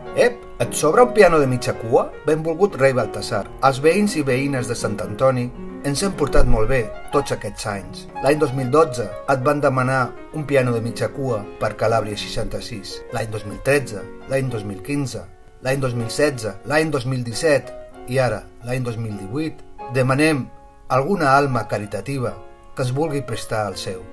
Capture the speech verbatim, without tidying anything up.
Ep, et sobra un piano de mitja cua? Benvolgut rei Baltasar, els veïns i veïnes de Sant Antoni ens hem portat molt bé tots aquests anys. L'any dos mil dotze et van demanar un piano de mitja cua per Calàbria seixanta-sis. L'any dos mil tretze, l'any dos mil quinze, l'any dos mil setze, l'any dos mil disset i ara, l'any dos mil divuit, demanem alguna alma caritativa que es vulgui prestar al seu.